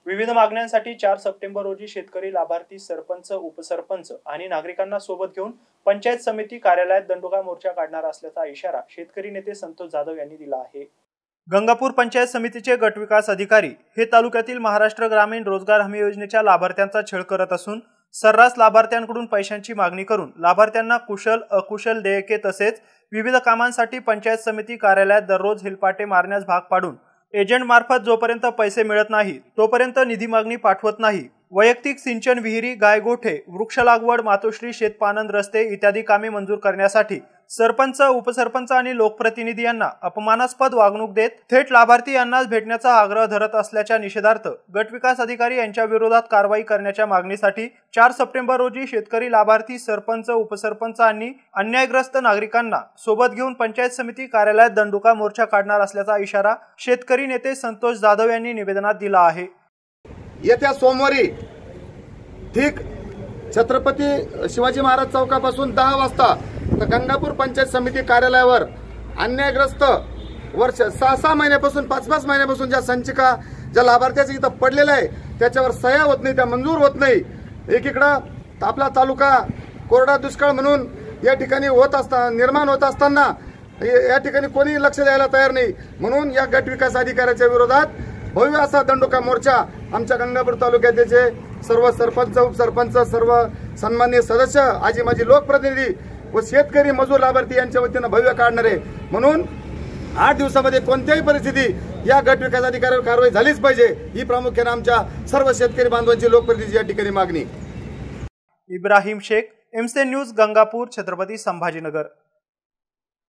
विविध मागण्यांसाठी 4 सप्टेंबर रोजी शेतकरी, लाभार्थी, सरपंच, उपसरपंच आणि नागरिकांना सोबत घेऊन पंचायत समिती कार्यालयात दंडोबा मोर्चा काढणार असल्याचा इशारा शेतकरी नेते संतोष जाधव यांनी दिला आहे। गंगापूर पंचायत समितीचे गटविकास अधिकारी हे तालुक्यातील महाराष्ट्र ग्रामीण रोजगार हमी योजनेच्या लाभार्थ्यांचा छळ करत असून सर्रास लाभार्थ्यांकडून पैशांची मागणी करून लाभार्थ्यांना कुशल अकुशल देयके तसेच विविध कामांसाठी पंचायत समिती कार्यालयात दररोज हेलपाटे मारण्यास भाग पाडून एजंट मार्फत जोपर्यंत पैसे मिळत नाही तोपर्यंत निधी मागणी पाठवत नाही। वैयक्तिक सिंचन, विहिरी, गायगोठे, वृक्ष लागवड, मातोश्री, शेतपानंद, रस्ते इत्यादी कामे मंजूर करण्यासाठी सरपंच, उपसरपंच आणि लोकप्रतिनिधी यांना अपमानास्पद वागणूक देत थेट लाभार्थी यांनाच भेटण्याचा आग्रह धरत असल्याच्या निषेधार्थ गटविकास अधिकारी यांच्या विरोधात कारवाई करण्याच्या मागणीसाठी 4 सप्टेंबर रोजी शेतकरी, लाभार्थी, सरपंच, उपसरपंच आणि अन्यायग्रस्त नागरिकांना सोबत घेऊन पंचायत समिती कार्यालयात दंडोबा मोर्चा काढणार असल्याचा इशारा शेतकरी नेते संतोष जाधव यांनी निवेदनात दिला आहे। येत्या सोमवारी ठीक छत्रपती शिवाजी महाराज चौकापासून 10 वाजता तर गंगापूर पंचायत समिती कार्यालयावर अन्यायग्रस्त वर्ष 6 महिन्यापासून 5 महिन्यापासून ज्या संचिका ज्या लाभार्थ्याचे इथं पडलेल्या आहे त्याच्यावर सह्या होत नाही, त्या मंजूर होत नाही। एकीकडे आपला तालुका कोरडा दुष्काळ म्हणून या ठिकाणी निर्माण होत असताना या ठिकाणी कोणी लक्ष द्यायला तयार नाही, म्हणून या गट विकास अधिकाऱ्याच्या विरोधात भव्य असा दंडोबा मोर्चा आमच्या गंगापूर तालुक्याचे सर्व सरपंच, उपसरपंच, सर्व सन्माननीय सदस्य, आजी माजी लोकप्रतिनिधी व शेतकरी, मजूर, लाभार्थी यांच्या वतीने भव्य काढणार आहे। म्हणून 8 दिवसामध्ये कोणत्याही परिस्थिती या गट विकास अधिकाऱ्यावर कारवाई झालीच पाहिजे ही प्रामुख्याने आमच्या सर्व शेतकरी बांधवांची लोकप्रतिनिधी या ठिकाणी मागणी। Ibrahim Shaikh, MC news, Gangapur, Chhatrapati Sambhajinagar.